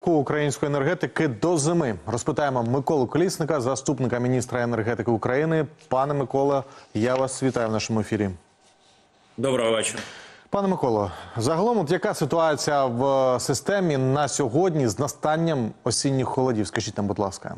року української енергетики до зими. Розпитаємо Миколу Колісника, заступника міністра енергетики України. Пане Микола, я вас вітаю в нашому ефірі. Доброго вечора. Пане Миколо, загалом, яка ситуація в системі на сьогодні з настанням осінніх холодів? Скажіть нам, будь ласка.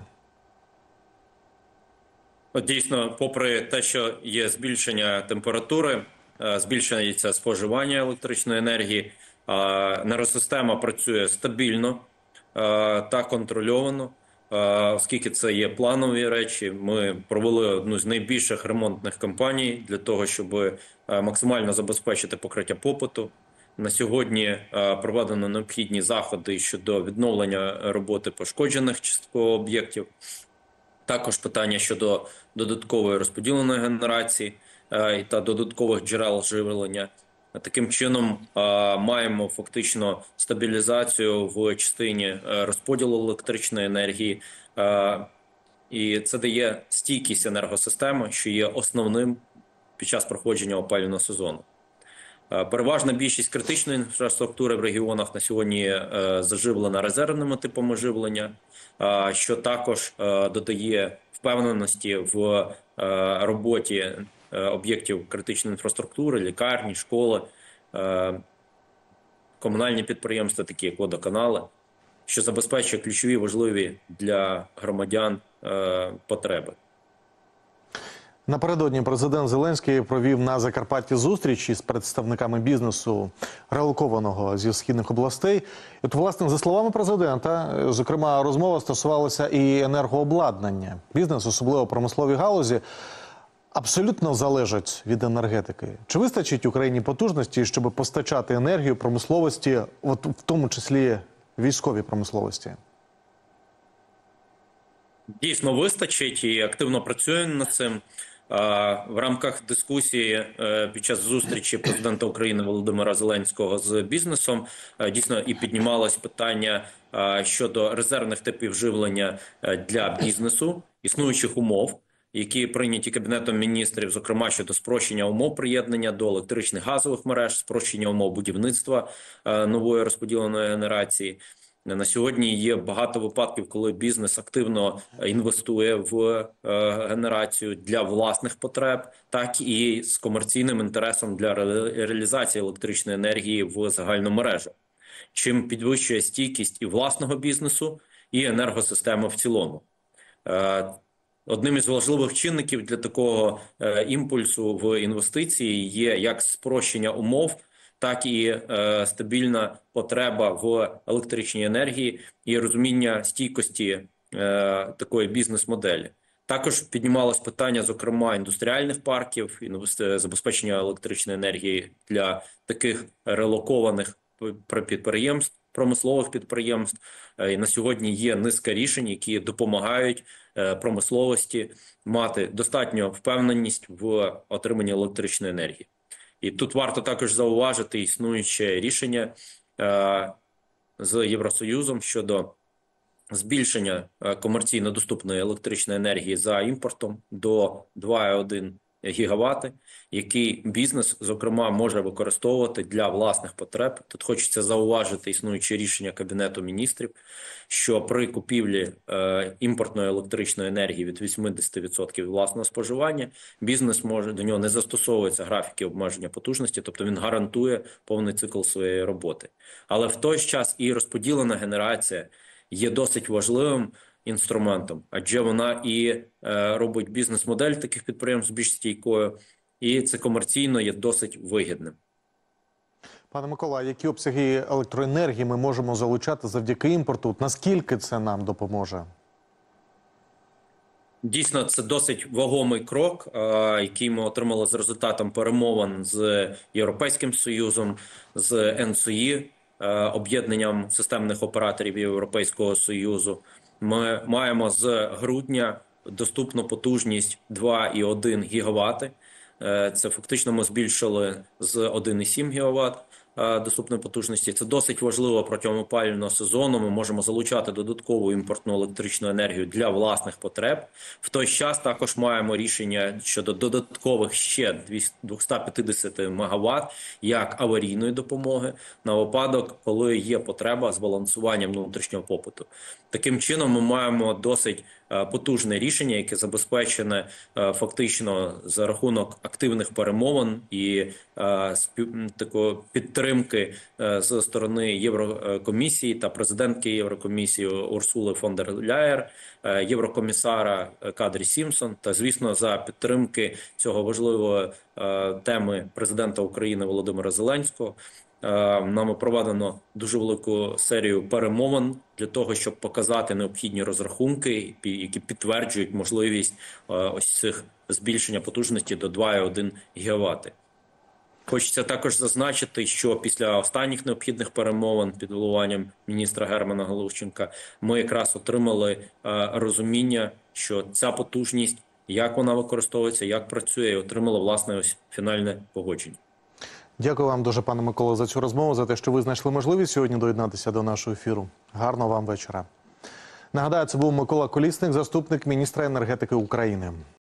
Дійсно, попри те, що є збільшення температури, збільшується споживання електричної енергії, енергосистема працює стабільно та контрольовано, оскільки це є планові речі. Ми провели одну з найбільших ремонтних кампаній для того, щоб максимально забезпечити покриття попиту. На сьогодні проведено необхідні заходи щодо відновлення роботи пошкоджених частково об'єктів. Також питання щодо додаткової розподіленої генерації та додаткових джерел живлення. Таким чином маємо фактично стабілізацію в частині розподілу електричної енергії. І це дає стійкість енергосистеми, що є основним під час проходження опалювального сезону. Переважна більшість критичної інфраструктури в регіонах на сьогодні заживлена резервними типами живлення, що також додає впевненості в роботі об'єктів критичної інфраструктури, лікарні, школи, комунальні підприємства, такі як водоканали, що забезпечує ключові важливі для громадян потреби. Напередодні президент Зеленський провів на Закарпатті зустріч із представниками бізнесу, релокованого зі східних областей. І от, власне, за словами президента, зокрема, розмова стосувалася і енергообладнання. Бізнес, особливо промислові галузі, абсолютно залежать від енергетики. Чи вистачить Україні потужності, щоб постачати енергію промисловості, от в тому числі військовій промисловості? Дійсно вистачить і активно працюємо над цим. В рамках дискусії під час зустрічі президента України Володимира Зеленського з бізнесом дійсно і піднімалось питання щодо резервних типів живлення для бізнесу, існуючих умов, які прийняті Кабінетом міністрів, зокрема щодо спрощення умов приєднання до електричних газових мереж, спрощення умов будівництва нової розподіленої генерації. На сьогодні є багато випадків, коли бізнес активно інвестує в генерацію для власних потреб, так і з комерційним інтересом для реалізації електричної енергії в загальну мережу, чим підвищує стійкість і власного бізнесу, і енергосистеми в цілому. Одним із важливих чинників для такого імпульсу в інвестиції є як спрощення умов, так і стабільна потреба в електричній енергії і розуміння стійкості такої бізнес-моделі. Також піднімалось питання, зокрема, індустріальних парків, забезпечення електричної енергії для таких релокованих підприємств, промислових підприємств. І на сьогодні є низка рішень, які допомагають промисловості мати достатню впевненість в отриманні електричної енергії. І тут варто також зауважити існуюче рішення з Євросоюзом щодо збільшення комерційно доступної електричної енергії за імпортом до 2,1 гігавати, який бізнес, зокрема, може використовувати для власних потреб. Тут хочеться зауважити існуюче рішення Кабінету міністрів, що при купівлі імпортної електричної енергії від 80% власного споживання бізнес може, до нього не застосовуються графіки обмеження потужності, тобто він гарантує повний цикл своєї роботи. Але в той ж час і розподілена генерація є досить важливим інструментом, адже вона і робить бізнес-модель таких підприємств більш стійкою, і це комерційно є досить вигідним. Пане Микола, які обсяги електроенергії ми можемо залучати завдяки імпорту? Наскільки це нам допоможе? Дійсно, це досить вагомий крок, який ми отримали з результатом перемовин з Європейським Союзом, з ENTSO-E, об'єднанням системних операторів Європейського Союзу. Ми маємо з грудня доступну потужність 2,1 гігавати. Це фактично ми збільшили з 1,7 гігават. доступної потужності. Це досить важливо протягом опалювального сезону. Ми можемо залучати додаткову імпортну електричну енергію для власних потреб. В той час також маємо рішення щодо додаткових ще 250 МВт як аварійної допомоги на випадок, коли є потреба збалансування внутрішнього попиту. Таким чином ми маємо досить потужне рішення, яке забезпечене фактично за рахунок активних перемовин і такої підтримки з сторони Єврокомісії та президентки Єврокомісії Урсули фон дер Ляєн, єврокомісара Кадрі Сімпсон та, звісно, за підтримки цього важливої теми президента України Володимира Зеленського. Нами проведено дуже велику серію перемовин для того, щоб показати необхідні розрахунки, які підтверджують можливість ось цих збільшення потужності до 2,1 ГВт. Хочеться також зазначити, що після останніх необхідних перемовин під головуванням міністра Германа Галущенка ми якраз отримали розуміння, що ця потужність, як вона використовується, як працює, і отримала власне ось фінальне погодження. Дякую вам дуже, пане Миколо, за цю розмову, за те, що ви знайшли можливість сьогодні доєднатися до нашого ефіру. Гарного вам вечора. Нагадаю, це був Микола Колісник, заступник міністра енергетики України.